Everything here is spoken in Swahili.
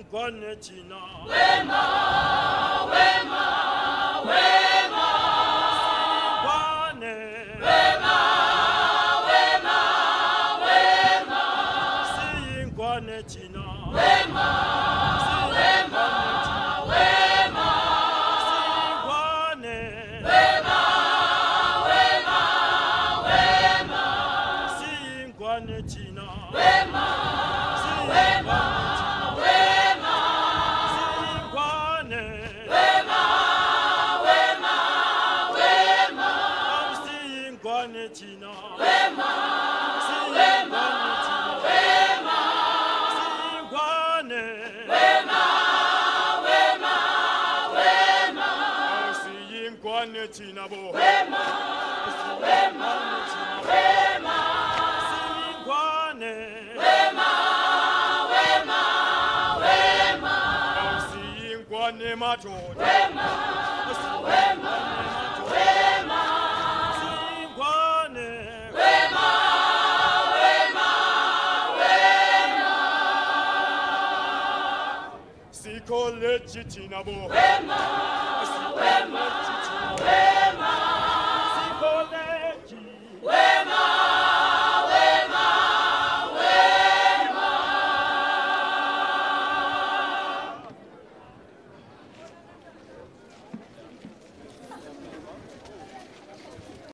Siyingwane thina wema wema wema siyingwane wema wema wema siyingwane thina wema wema wema siyingwane wema wema wema siyingwane thina wema wema wema siyingwane wema wema wema siyingwane thina wema wema wema siyingwane wema wema wema siyingwane thina bo wema wema wema siyingwane wema wema wema siyingwane madoda wema wema wema siyingwane wema wema wema sikole thina bo wema wema wema